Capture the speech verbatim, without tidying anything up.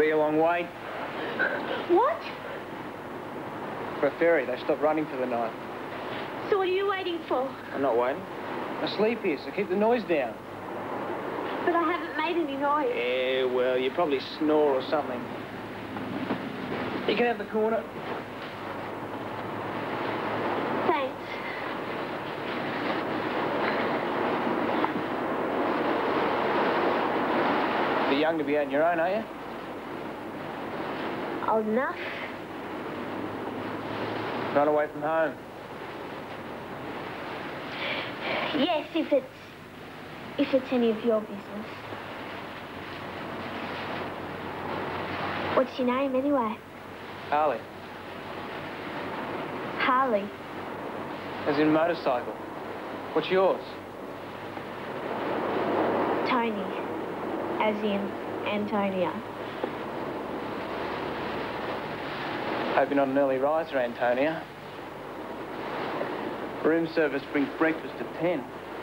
be a long wait. What? For a ferry. They stopped running for the night. So what are you waiting for? I'm not waiting. I sleep here, so keep the noise down. But I haven't made any noise. Yeah, well, you probably snore or something. You can have the corner. Thanks. You're young to be out on your own, are you? Old enough. Run away from home. Yes, if it's... if it's any of your business. What's your name, anyway? Harley. Harley. As in motorcycle. What's yours? Toni. As in Antonia. Hope you're not an early riser, Antonia. Room service brings breakfast at ten.